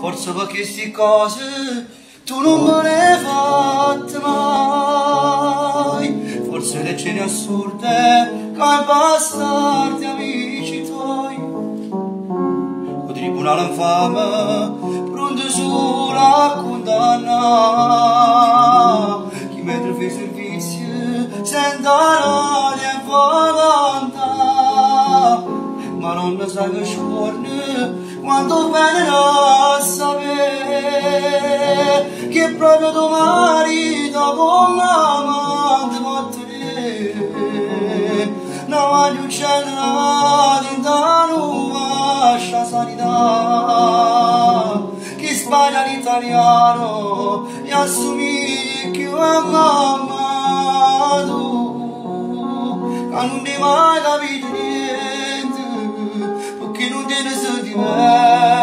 forse perché queste cose tu non me le hai fatte mai, forse le cene assurde come bastardi amici tuoi, il tribunale infame pronto solo a condannare chi mentre fa servizi senta l'odio e volontà, ma non ne sai che scorne quando venirà a sapere che proprio tuo marito con l'amante mattere non voglio uccidere in da nuova sanità chi sbaglia l'italiano e assumi che è mamma tu che non ti mai capito niente perché non te ne sei di me.